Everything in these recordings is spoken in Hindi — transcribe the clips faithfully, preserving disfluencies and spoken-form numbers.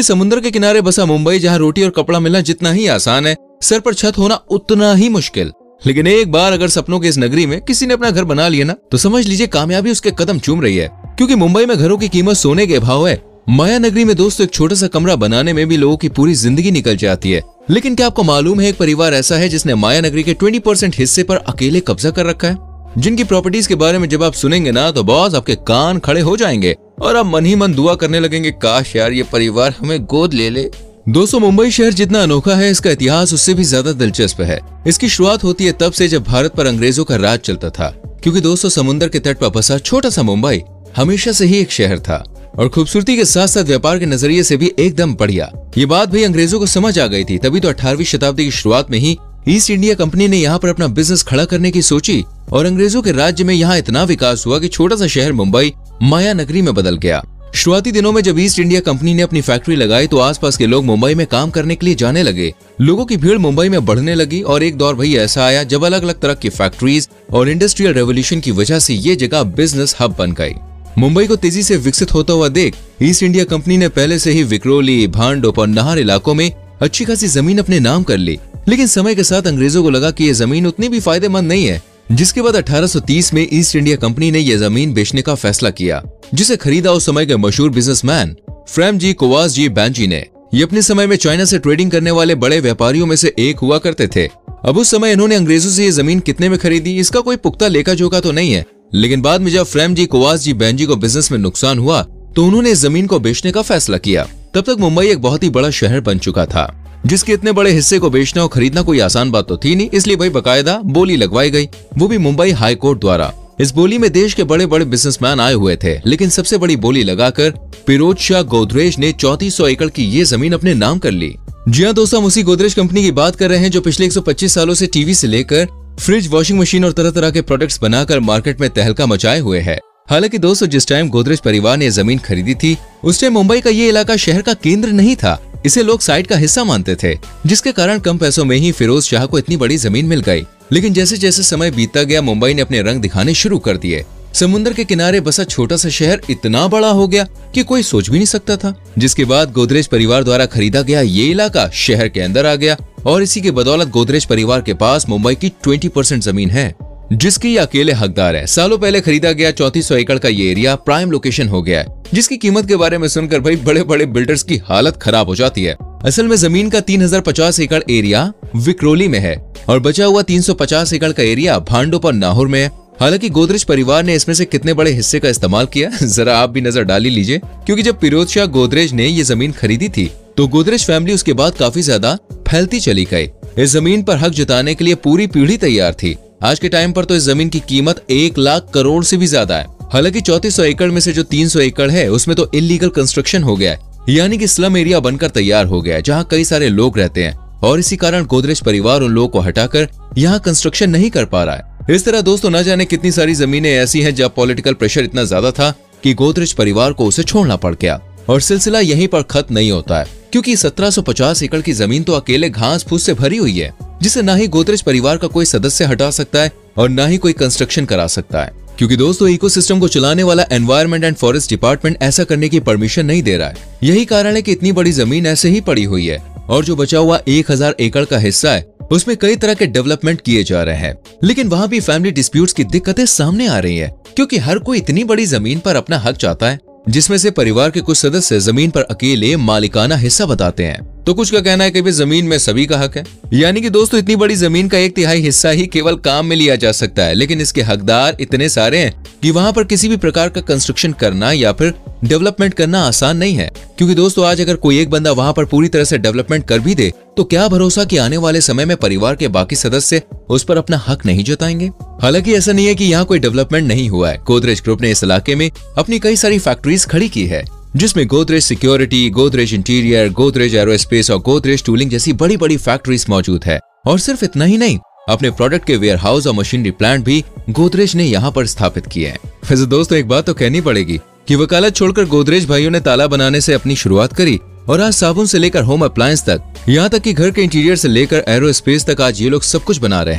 समुद्र के किनारे बसा मुंबई, जहां रोटी और कपड़ा मिलना जितना ही आसान है, सर पर छत होना उतना ही मुश्किल। लेकिन एक बार अगर सपनों के इस नगरी में किसी ने अपना घर बना लिया ना, तो समझ लीजिए कामयाबी उसके कदम चूम रही है। क्योंकि मुंबई में घरों की कीमत सोने के भाव है। माया नगरी में दोस्तों एक छोटा सा कमरा बनाने में भी लोगों की पूरी जिंदगी निकल जाती है। लेकिन क्या आपको मालूम है, एक परिवार ऐसा है जिसने माया नगरी के बीस परसेंट हिस्से पर अकेले कब्जा कर रखा है, जिनकी प्रॉपर्टीज के बारे में जब आप सुनेंगे ना, तो बॉस आपके कान खड़े हो जाएंगे और आप मन ही मन दुआ करने लगेंगे, काश यार ये परिवार हमें गोद ले ले। दोस्तों, मुंबई शहर जितना अनोखा है, इसका इतिहास उससे भी ज्यादा दिलचस्प है। इसकी शुरुआत होती है तब से जब भारत पर अंग्रेजों का राज चलता था। क्योंकि दोस्तों, समुद्र के तट पर बसा छोटा सा मुंबई हमेशा से ही एक शहर था और खूबसूरती के साथ साथ व्यापार के नजरिए से भी एकदम बढ़िया। ये बात भी अंग्रेजों को समझ आ गई थी। तभी तो अठारहवीं शताब्दी की शुरुआत में ही ईस्ट इंडिया कंपनी ने यहाँ पर अपना बिजनेस खड़ा करने की सोची और अंग्रेजों के राज्य में यहाँ इतना विकास हुआ कि छोटा सा शहर मुंबई माया नगरी में बदल गया। शुरुआती दिनों में जब ईस्ट इंडिया कंपनी ने अपनी फैक्ट्री लगाई, तो आसपास के लोग मुंबई में काम करने के लिए जाने लगे। लोगों की भीड़ मुंबई में बढ़ने लगी और एक दौर वही ऐसा आया जब अलग अलग तरह की फैक्ट्रीज और इंडस्ट्रियल रेवोल्यूशन की वजह से ये जगह बिजनेस हब बन गई। मुंबई को तेजी से विकसित होता हुआ देख ईस्ट इंडिया कंपनी ने पहले से ही विक्रोली, भांडुप और नाहर इलाकों में अच्छी खासी जमीन अपने नाम कर ली। लेकिन समय के साथ अंग्रेजों को लगा कि ये जमीन उतनी भी फायदेमंद नहीं है, जिसके बाद अठारह सौ तीस में ईस्ट इंडिया कंपनी ने यह जमीन बेचने का फैसला किया, जिसे खरीदा उस समय के मशहूर बिजनेसमैन फ्रेम जी कोवास जी बैंजी ने। ये अपने समय में चाइना से ट्रेडिंग करने वाले बड़े व्यापारियों में से एक हुआ करते थे। अब उस समय इन्होंने अंग्रेजों से ये जमीन कितने में खरीदी, इसका कोई पुख्ता लेखा जोखा तो नहीं है। लेकिन बाद में जब फ्रेम जी कोवास जी बैंजी को बिजनेस में नुकसान हुआ, तो उन्होंने इस जमीन को बेचने का फैसला किया। तब तक मुंबई एक बहुत ही बड़ा शहर बन चुका था, जिसके इतने बड़े हिस्से को बेचना और खरीदना कोई आसान बात तो थी नहीं। इसलिए भाई बकायदा बोली लगवाई गई, वो भी मुंबई हाई कोर्ट द्वारा। इस बोली में देश के बड़े बड़े बिजनेसमैन आए हुए थे, लेकिन सबसे बड़ी बोली लगाकर फिरोज शाह गोदरेज ने चौंतीस सौ एकड़ की ये जमीन अपने नाम कर ली। जी हाँ दोस्तों, हम उसी गोदरेज कंपनी की बात कर रहे हैं जो पिछले एक सौ पच्चीस सालों से टीवी से लेकर फ्रिज, वॉशिंग मशीन और तरह तरह के प्रोडक्ट्स बनाकर मार्केट में तहलका मचाए हुए है। हालांकि दोस्तों, जिस टाइम गोदरेज परिवार ने जमीन खरीदी थी, उस टाइम मुंबई का ये इलाका शहर का केंद्र नहीं था। इसे लोग साइड का हिस्सा मानते थे, जिसके कारण कम पैसों में ही फिरोज शाह को इतनी बड़ी जमीन मिल गई। लेकिन जैसे जैसे समय बीतता गया, मुंबई ने अपने रंग दिखाने शुरू कर दिए। समुद्र के किनारे बसा छोटा सा शहर इतना बड़ा हो गया कि कोई सोच भी नहीं सकता था। जिसके बाद गोदरेज परिवार द्वारा खरीदा गया ये इलाका शहर के अंदर आ गया और इसी के बदौलत गोदरेज परिवार के पास मुंबई की बीस परसेंट जमीन है, जिसकी अकेले हकदार है। सालों पहले खरीदा गया चौंतीस सौ एकड़ का ये एरिया प्राइम लोकेशन हो गया है, जिसकी कीमत के बारे में सुनकर भाई बड़े बड़े बिल्डर्स की हालत खराब हो जाती है। असल में जमीन का तीन हजार पचास एकड़ एरिया विक्रोली में है और बचा हुआ तीन सौ पचास एकड़ का एरिया भांडुप और नाहौर में है। हालांकि गोदरेज परिवार ने इसमें से कितने बड़े हिस्से का इस्तेमाल किया, जरा आप भी नजर डाल ही लीजिए। क्योंकि जब फिरोज शाह गोदरेज ने ये जमीन खरीदी थी, तो गोदरेज फैमिली उसके बाद काफी ज्यादा फैलती चली गई। इस जमीन पर हक जताने के लिए पूरी पीढ़ी तैयार थी। आज के टाइम पर तो इस जमीन की कीमत एक लाख करोड़ से भी ज्यादा है। हालांकि चौंतीस सौ एकड़ में से जो तीन सौ एकड़ है, उसमें तो इलीगल कंस्ट्रक्शन हो गया है, यानी कि स्लम एरिया बनकर तैयार हो गया है, जहाँ कई सारे लोग रहते हैं और इसी कारण गोदरेज परिवार उन लोगों को हटाकर यहाँ कंस्ट्रक्शन नहीं कर पा रहा है। इस तरह दोस्तों, न जाने कितनी सारी जमीनें ऐसी हैं जहाँ पॉलिटिकल प्रेशर इतना ज्यादा था कि गोदरेज परिवार को उसे छोड़ना पड़ गया। और सिलसिला यहीं पर खत्म नहीं होता है, क्योंकि सत्रह सौ पचास एकड़ की जमीन तो अकेले घास फूस से भरी हुई है, जिसे ना ही गोदरेज परिवार का कोई सदस्य हटा सकता है और ना ही कोई कंस्ट्रक्शन करा सकता है। क्योंकि दोस्तों, इकोसिस्टम को चलाने वाला एनवायरमेंट एंड फॉरेस्ट डिपार्टमेंट ऐसा करने की परमिशन नहीं दे रहा है। यही कारण है कि इतनी बड़ी जमीन ऐसे ही पड़ी हुई है और जो बचा हुआ एक हजार एकड़ का हिस्सा है, उसमें कई तरह के डेवलपमेंट किए जा रहे हैं। लेकिन वहाँ भी फैमिली डिस्प्यूट्स की दिक्कतें सामने आ रही है, क्योंकि हर कोई इतनी बड़ी जमीन पर अपना हक चाहता है, जिसमें से परिवार के कुछ सदस्य जमीन पर अकेले मालिकाना हिस्सा बताते हैं, तो कुछ का कहना है कि जमीन में सभी का हक है। यानी कि दोस्तों, इतनी बड़ी जमीन का एक तिहाई हिस्सा ही केवल काम में लिया जा सकता है, लेकिन इसके हकदार इतने सारे हैं कि वहाँ पर किसी भी प्रकार का कंस्ट्रक्शन करना या फिर डेवलपमेंट करना आसान नहीं है। क्योंकि दोस्तों, आज अगर कोई एक बंदा वहाँ पर पूरी तरह से डेवलपमेंट कर भी दे, तो क्या भरोसा कि आने वाले समय में परिवार के बाकी सदस्य उस पर अपना हक नहीं जताएंगे। हालांकि ऐसा नहीं है कि यहाँ कोई डेवलपमेंट नहीं हुआ है। गोदरेज ग्रुप ने इस इलाके में अपनी कई सारी फैक्ट्रीज खड़ी की है, जिसमें Godrej security, Godrej interior, Godrej aerospace और गोदरेज टूलिंग जैसी बड़ी बड़ी फैक्ट्रीज मौजूद है। और सिर्फ इतना ही नहीं, अपने प्रोडक्ट के वेयर हाउस और मशीनरी प्लांट भी गोदरेज ने यहाँ पर स्थापित किए हैं। वैसे दोस्तों, एक बात तो कहनी पड़ेगी कि वकालत छोड़कर गोदरेज भाइयों ने ताला बनाने से अपनी शुरुआत करी और आज साबुन से लेकर होम अप्लायंस तक, यहाँ तक कि घर के इंटीरियर से लेकर एरोस्पेस तक आज ये लोग सब कुछ बना रहे हैं।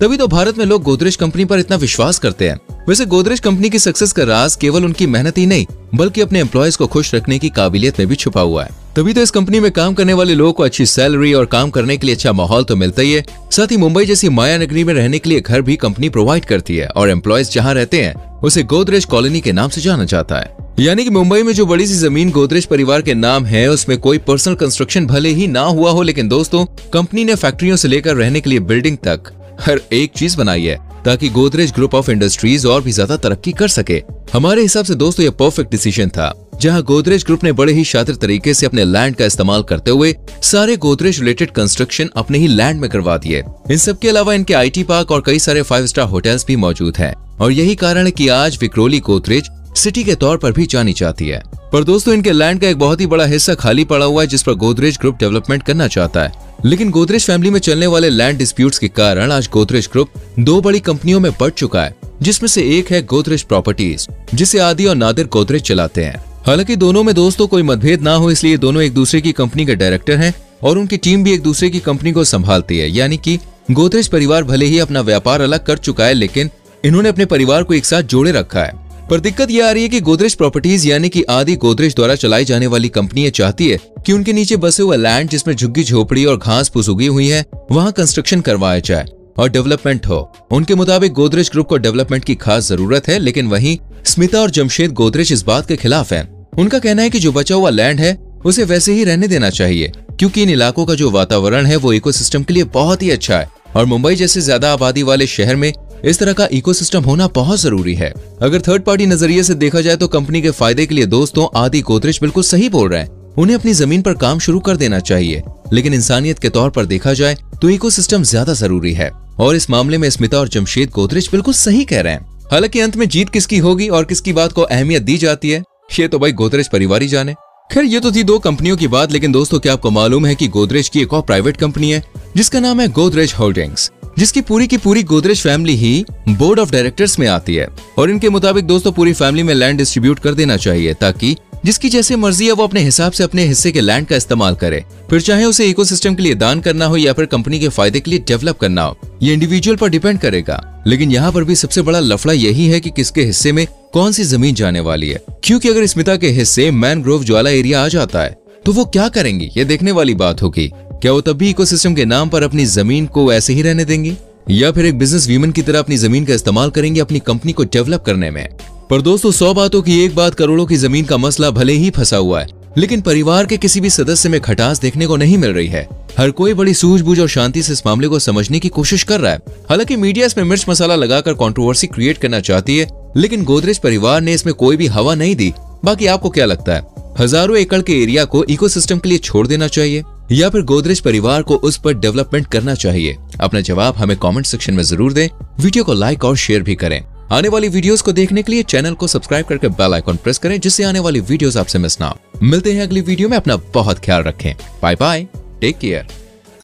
तभी तो भारत में लोग गोदरेज कंपनी पर इतना विश्वास करते हैं। वैसे गोदरेज कंपनी की सक्सेस का राज केवल उनकी मेहनत ही नहीं बल्कि अपने एम्प्लॉयज को खुश रखने की काबिलियत में भी छुपा हुआ है। तभी तो इस कंपनी में काम करने वाले लोगों को अच्छी सैलरी और काम करने के लिए अच्छा माहौल तो मिलता ही है, साथ ही मुंबई जैसी माया नगरी में रहने के लिए घर भी कंपनी प्रोवाइड करती है और एम्प्लॉयज जहाँ रहते हैं उसे गोदरेज कॉलोनी के नाम से जाना जाता है। यानी कि मुंबई में जो बड़ी सी जमीन गोदरेज परिवार के नाम है उसमें कोई पर्सनल कंस्ट्रक्शन भले ही ना हुआ हो, लेकिन दोस्तों कंपनी ने फैक्ट्रियों से लेकर रहने के लिए बिल्डिंग तक हर एक चीज बनाई है ताकि गोदरेज ग्रुप ऑफ इंडस्ट्रीज और भी ज्यादा तरक्की कर सके। हमारे हिसाब से दोस्तों ये परफेक्ट डिसीजन था, जहां गोदरेज ग्रुप ने बड़े ही शातिर तरीके से अपने लैंड का इस्तेमाल करते हुए सारे गोदरेज रिलेटेड कंस्ट्रक्शन अपने ही लैंड में करवा दिए। इन सब के अलावा इनके आईटी पार्क और कई सारे फाइव स्टार होटल्स भी मौजूद हैं और यही कारण है कि आज विक्रोली गोदरेज सिटी के तौर पर भी जानी जाती है। पर दोस्तों इनके लैंड का एक बहुत ही बड़ा हिस्सा खाली पड़ा हुआ है जिस पर गोदरेज ग्रुप डेवलपमेंट करना चाहता है, लेकिन गोदरेज फैमिली में चलने वाले लैंड डिस्प्यूट्स के कारण आज गोदरेज ग्रुप दो बड़ी कंपनियों में बढ़ चुका है, जिसमें से एक है गोदरेज प्रॉपर्टीज जिसे आदि और नादिर गोदरेज चलाते हैं। हालांकि दोनों में दोस्तों कोई मतभेद ना हो इसलिए दोनों एक दूसरे की कंपनी के डायरेक्टर हैं और उनकी टीम भी एक दूसरे की कंपनी को संभालती है। यानी कि गोदरेज परिवार भले ही अपना व्यापार अलग कर चुका है लेकिन इन्होंने अपने परिवार को एक साथ जोड़े रखा है। पर दिक्कत यह आ रही है कि गोदरेज प्रॉपर्टीज यानी कि आदि गोदरेज द्वारा चलाई जाने वाली कंपनी ये चाहती है कि उनके नीचे बसे हुए लैंड जिसमें झुग्गी झोपड़ी और घास फूस उगी हुई है वहां कंस्ट्रक्शन करवाया जाए और डेवलपमेंट हो। उनके मुताबिक गोदरेज ग्रुप को डेवलपमेंट की खास जरूरत है, लेकिन वहीं स्मिता और जमशेद गोदरेज इस बात के खिलाफ है। उनका कहना है कि जो बचा हुआ लैंड है उसे वैसे ही रहने देना चाहिए क्योंकि इन इलाकों का जो वातावरण है वो इकोसिस्टम के लिए बहुत ही अच्छा है और मुंबई जैसे ज्यादा आबादी वाले शहर में इस तरह का इकोसिस्टम होना बहुत जरूरी है। अगर थर्ड पार्टी नजरिए से देखा जाए तो कंपनी के फायदे के लिए दोस्तों आदि गोदरेज बिल्कुल सही बोल रहे हैं, उन्हें अपनी जमीन पर काम शुरू कर देना चाहिए, लेकिन इंसानियत के तौर पर देखा जाए तो इकोसिस्टम ज्यादा जरूरी है और इस मामले में स्मिता और जमशेद गोदरेज बिल्कुल सही कह रहे हैं। हालांकि अंत में जीत किसकी होगी और किसकी बात को अहमियत दी जाती है ये तो भाई गोदरेज परिवार ही जाने। खैर ये तो थी दो कंपनियों की बात, लेकिन दोस्तों क्या आपको मालूम है कि गोदरेज की एक और प्राइवेट कंपनी है जिसका नाम है गोदरेज होल्डिंग्स, जिसकी पूरी की पूरी गोदरेज फैमिली ही बोर्ड ऑफ डायरेक्टर्स में आती है और इनके मुताबिक दोस्तों पूरी फैमिली में लैंड डिस्ट्रीब्यूट कर देना चाहिए ताकि जिसकी जैसे मर्जी है वो अपने हिसाब से अपने हिस्से के लैंड का इस्तेमाल करे, फिर चाहे उसे इकोसिस्टम के लिए दान करना हो या फिर कंपनी के फायदे के लिए डेवलप करना हो, ये इंडिविजुअल पर डिपेंड करेगा। लेकिन यहाँ पर भी सबसे बड़ा लफड़ा यही है कि किसके हिस्से में कौन सी जमीन जाने वाली है, क्योंकि अगर स्मिता के हिस्से मैनग्रोव ज्वाला एरिया आ जाता है तो वो क्या करेंगी ये देखने वाली बात होगी। क्या वो तब भी इकोसिस्टम के नाम पर अपनी जमीन को ऐसे ही रहने देंगी या फिर एक बिजनेस वीमन की तरह अपनी जमीन का इस्तेमाल करेंगे अपनी कंपनी को डेवलप करने में। पर दोस्तों सौ बातों की एक बात, करोड़ों की जमीन का मसला भले ही फंसा हुआ है लेकिन परिवार के किसी भी सदस्य में खटास देखने को नहीं मिल रही है। हर कोई बड़ी सूझबूझ और शांति से इस मामले को समझने की कोशिश कर रहा है। हालांकि मीडिया इसमें मिर्च मसाला लगाकर कंट्रोवर्सी क्रिएट करना चाहती है, लेकिन गोदरेज परिवार ने इसमें कोई भी हवा नहीं दी। बाकी आपको क्या लगता है, हजारों एकड़ के एरिया को इकोसिस्टम के लिए छोड़ देना चाहिए या फिर गोदरेज परिवार को उस पर डेवलपमेंट करना चाहिए? अपना जवाब हमें कमेंट सेक्शन में जरूर दें। वीडियो को लाइक और शेयर भी करें। आने वाली वीडियोस को देखने के लिए चैनल को सब्सक्राइब करके बेल आइकन प्रेस करें जिससे आने वाली वीडियोस आपसे मिस ना हो। मिलते हैं अगली वीडियो में, अपना बहुत ख्याल रखें। Bye bye, take care.